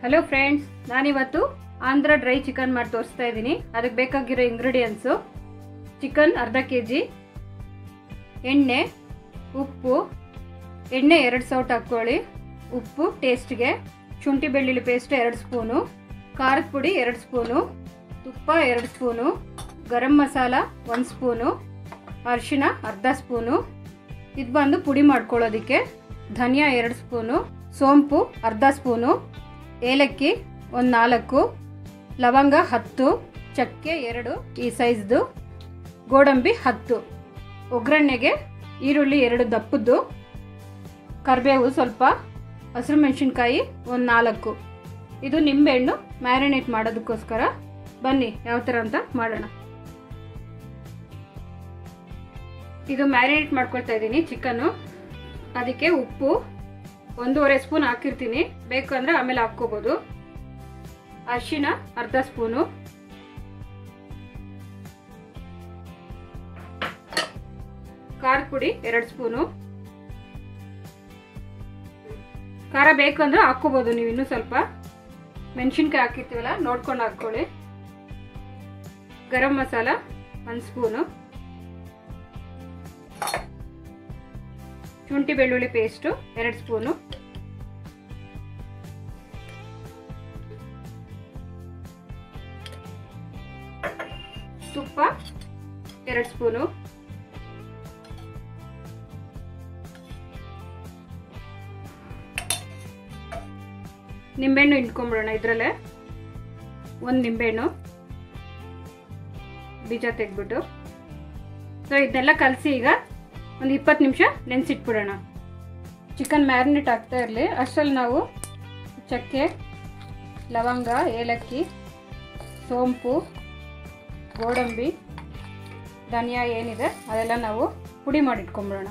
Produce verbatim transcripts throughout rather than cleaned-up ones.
Hello friends, ನಾನಿವತ್ತು Andhra dry chicken ಮಾಡಿ ತೋರಿಸ್ತಾ ಇದ್ದೀನಿ. ಅದಕ್ಕೆ ಬೇಕಾಗಿರೋ ಇಂಗ್ರೀಡಿಯೆಂಟ್ಸು: ಚಿಕನ್ ಅರ್ಧ ಕೆ ಜಿ, ಎಣ್ಣೆ, ಉಪ್ಪು, ಎಣ್ಣೆ ಎರಡು ಸೌಟ್ ಹಾಕ್ಕೊಳ್ಳಿ, ಉಪ್ಪು ಟೇಸ್ಟ್ಗೆ, ಶುಂಠಿ ಬೆಳ್ಳುಳ್ಳಿ ಪೇಸ್ಟ್ ಎರಡು ಸ್ಪೂನು, ಖಾರದ ಪುಡಿ ಎರಡು ಸ್ಪೂನು, ತುಪ್ಪ ಎರಡು ಸ್ಪೂನು, ಗರಂ ಮಸಾಲ ಒಂದು ಸ್ಪೂನು, ಅರಿಶಿನ ಅರ್ಧ ಸ್ಪೂನು. ಇದು ಬಂದು ಪುಡಿ ಮಾಡ್ಕೊಳ್ಳೋದಕ್ಕೆ ಧನಿಯಾ ಎರಡು ಸ್ಪೂನು, ಸೋಂಪು ಅರ್ಧ ಸ್ಪೂನು, ಏಲಕ್ಕಿ ಒಂದು ನಾಲ್ಕು, ಲವಂಗ ಹತ್ತು, ಚಕ್ಕೆ ಎರಡು ಈ ಸೈಜ್ದು, ಗೋಡಂಬಿ ಹತ್ತು. ಒಗ್ಗರಣೆಗೆ ಈರುಳ್ಳಿ ಎರಡು ದಪ್ಪದ್ದು, ಕರಿಬೇವು ಸ್ವಲ್ಪ, ಹಸಿರು ಮೆಣಸಿನ್ಕಾಯಿ ಒಂದು ನಾಲ್ಕು. ಇದು ನಿಂಬೆಹಣ್ಣು ಮ್ಯಾರಿನೇಟ್ ಮಾಡೋದಕ್ಕೋಸ್ಕರ. ಬನ್ನಿ ಯಾವ ಥರ ಅಂತ ಮಾಡೋಣ. ಇದು ಮ್ಯಾರಿನೇಟ್ ಮಾಡ್ಕೊಳ್ತಾ ಇದ್ದೀನಿ ಚಿಕನ್ನು. ಅದಕ್ಕೆ ಉಪ್ಪು ಒಂದೂವರೆ ಸ್ಪೂನ್ ಹಾಕಿರ್ತೀನಿ, ಬೇಕು ಅಂದರೆ ಆಮೇಲೆ ಹಾಕ್ಕೋಬೋದು. ಅರಿಶಿನ ಅರ್ಧ ಸ್ಪೂನು, ಖಾರದ ಪುಡಿ ಎರಡು ಸ್ಪೂನು. ಖಾರ ಬೇಕು ಅಂದರೆ ಹಾಕ್ಕೋಬೋದು ನೀವು ಇನ್ನೂ ಸ್ವಲ್ಪ. ಮೆಣಸಿನ್ಕಾಯಿ ಹಾಕಿರ್ತೀವಲ್ಲ ನೋಡ್ಕೊಂಡು ಹಾಕ್ಕೊಳ್ಳಿ. ಗರಂ ಮಸಾಲ ಒಂದು ಸ್ಪೂನು, ಶುಂಠಿ ಬೆಳ್ಳುಳ್ಳಿ ಪೇಸ್ಟು ಎರಡು ಸ್ಪೂನು, ತುಪ್ಪ ಎರಡು ಸ್ಪೂನು, ನಿಂಬೆಹಣ್ಣು ಹಿಂಡ್ಕೊಂಬಿಡೋಣ. ಇದರಲ್ಲೇ ಒಂದು ನಿಂಬೆಹಣ್ಣು ಬೀಜ ತೆಗೆದ್ಬಿಟ್ಟು, ಸೊ ಇದನ್ನೆಲ್ಲ ಕಲಸಿ ಈಗ ಒಂದು ಇಪ್ಪತ್ತು ನಿಮಿಷ ನೆನೆಸಿಟ್ಬಿಡೋಣ. ಚಿಕನ್ ಮ್ಯಾರಿನೇಟ್ ಆಗ್ತಾ ಇರಲಿ ಅಷ್ಟರಲ್ಲಿ ನಾವು ಚಕ್ಕೆ, ಲವಂಗ, ಏಲಕ್ಕಿ, ಸೋಂಪು, ಗೋಡಂಬಿ, ಧನಿಯಾ ಏನಿದೆ ಅದೆಲ್ಲ ನಾವು ಪುಡಿ ಮಾಡಿಟ್ಕೊಂಬಿಡೋಣ.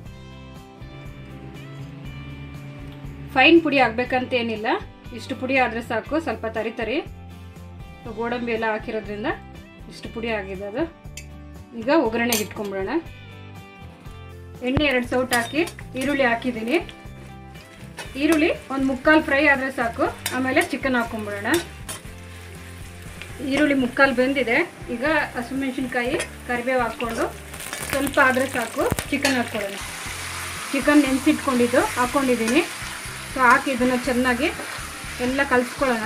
ಫೈನ್ ಪುಡಿ ಆಗಬೇಕಂತ ಏನಿಲ್ಲ, ಇಷ್ಟು ಪುಡಿ ಆದರೆ ಸಾಕು. ಸ್ವಲ್ಪ ತರಿ ತರಿ ಗೋಡಂಬಿ ಎಲ್ಲ ಹಾಕಿರೋದ್ರಿಂದ ಇಷ್ಟು ಪುಡಿ ಆಗಿದೆ ಅದು. ಈಗ ಒಗ್ಗರಣೆಗೆ ಇಟ್ಕೊಂಬಿಡೋಣ. ಎಣ್ಣೆ ಎರಡು ಸೌಟ್ ಹಾಕಿ ಈರುಳ್ಳಿ ಹಾಕಿದ್ದೀನಿ. ಈರುಳ್ಳಿ ಒಂದು ಮುಕ್ಕಾಲು ಫ್ರೈ ಆದರೆ ಸಾಕು, ಆಮೇಲೆ ಚಿಕನ್ ಹಾಕ್ಕೊಂಬಿಡೋಣ. ಈರುಳ್ಳಿ ಮುಕ್ಕಾಲು ಬೆಂದಿದೆ. ಈಗ ಹಸಿಮೆಣಸಿನ್ಕಾಯಿ, ಕರಿಬೇವು ಹಾಕ್ಕೊಂಡು ಸ್ವಲ್ಪ ಆದರೆ ಸಾಕು ಚಿಕನ್ ಹಾಕ್ಕೊಳ್ಳೋಣ. ಚಿಕನ್ ನೆನೆಸಿಟ್ಕೊಂಡಿದ್ದು ಹಾಕ್ಕೊಂಡಿದ್ದೀನಿ. ಸೊ ಹಾಕಿ ಇದನ್ನು ಚೆನ್ನಾಗಿ ಎಲ್ಲ ಕಲಿಸ್ಕೊಳ್ಳೋಣ.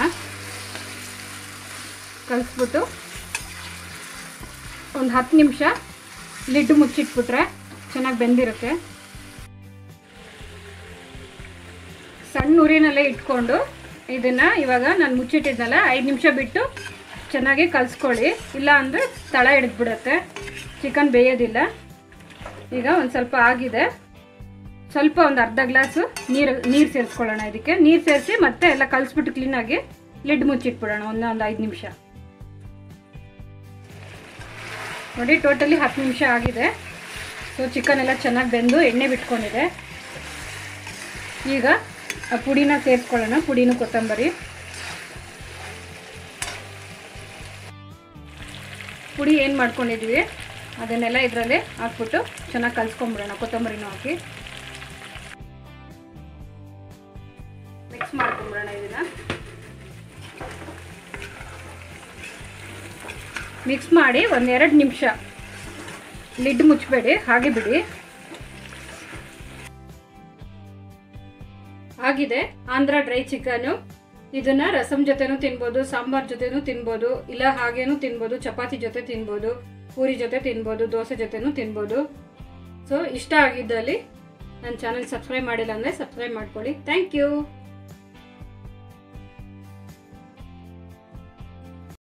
ಕಲಿಸ್ಬಿಟ್ಟು ಒಂದು ಹತ್ತು ನಿಮಿಷ ಲಿಡ್ ಮುಚ್ಚಿಟ್ಬಿಟ್ರೆ ಚೆನ್ನಾಗಿ ಬೆಂದಿರುತ್ತೆ. ಸಣ್ಣ ಉರಿನಲ್ಲೇ ಇಟ್ಕೊಂಡು ಇದನ್ನು ಇವಾಗ ನಾನು ಮುಚ್ಚಿಟ್ಟಿದ್ನಲ್ಲ ಐದು ನಿಮಿಷ ಬಿಟ್ಟು ಚೆನ್ನಾಗಿ ಕಲಿಸ್ಕೊಳ್ಳಿ, ಇಲ್ಲ ಅಂದರೆ ತಳ ಹಿಡಿದ್ಬಿಡುತ್ತೆ, ಚಿಕನ್ ಬೇಯೋದಿಲ್ಲ. ಈಗ ಒಂದು ಸ್ವಲ್ಪ ಆಗಿದೆ. ಸ್ವಲ್ಪ ಒಂದು ಅರ್ಧ ಗ್ಲಾಸು ನೀರು ನೀರು ಸೇರಿಸ್ಕೊಳ್ಳೋಣ. ಇದಕ್ಕೆ ನೀರು ಸೇರಿಸಿ ಮತ್ತೆ ಎಲ್ಲ ಕಲಿಸ್ಬಿಟ್ಟು ಕ್ಲೀನಾಗಿ ಲಿಡ್ ಮುಚ್ಚಿಟ್ಬಿಡೋಣ ಒಂದೊಂದು ಐದು ನಿಮಿಷ. ನೋಡಿ ಟೋಟಲಿ ಹತ್ತು ನಿಮಿಷ ಆಗಿದೆ. ಸೊ ಚಿಕನ್ ಎಲ್ಲ ಚೆನ್ನಾಗಿ ಬೆಂದು ಎಣ್ಣೆ ಬಿಟ್ಕೊಂಡಿದೆ. ಈಗ ಆ ಪುಡಿನ ಸೇರಿಸ್ಕೊಳ್ಳೋಣ. ಪುಡಿನೂ ಕೊತ್ತಂಬರಿ ಪುಡಿ ಏನು ಮಾಡ್ಕೊಂಡಿದ್ವಿ ಅದನ್ನೆಲ್ಲ ಇದರಲ್ಲಿ ಹಾಕ್ಬಿಟ್ಟು ಚೆನ್ನಾಗಿ ಕಲಿಸ್ಕೊಂಬಿಡೋಣ. ಕೊತ್ತಂಬರಿನೂ ಹಾಕಿ ಮಿಕ್ಸ್ ಮಾಡ್ಕೊಂಬಿಡೋಣ. ಇದನ್ನು ಮಿಕ್ಸ್ ಮಾಡಿ ಒಂದೆರಡು ನಿಮಿಷ ಲಿಡ್ ಮುಚ್ಚಬೇಡಿ, ಹಾಗೆ ಬಿಡಿ. ಆಗಿದೆ ಆಂಧ್ರ ಡ್ರೈ ಚಿಕನ್ನು. ಇದನ್ನ ರಸಂ ಜೊತೆನೂ ತಿನ್ಬೋದು, ಸಾಂಬಾರ್ ಜೊತೆನೂ ತಿನ್ಬೋದು, ಇಲ್ಲ ಹಾಗೇನೂ ತಿನ್ಬೋದು, ಚಪಾತಿ ಜೊತೆ ತಿನ್ಬೋದು, ಪೂರಿ ಜೊತೆ ತಿನ್ಬೋದು, ದೋಸೆ ಜೊತೆನೂ ತಿನ್ಬೋದು. ಸೊ ಇಷ್ಟ ಆಗಿದ್ದಲ್ಲಿ ನನ್ನ ಚಾನಲ್ ಸಬ್ಸ್ಕ್ರೈಬ್ ಮಾಡಿಲ್ಲ ಅಂದರೆ ಸಬ್ಸ್ಕ್ರೈಬ್ ಮಾಡ್ಕೊಳ್ಳಿ. Thank you.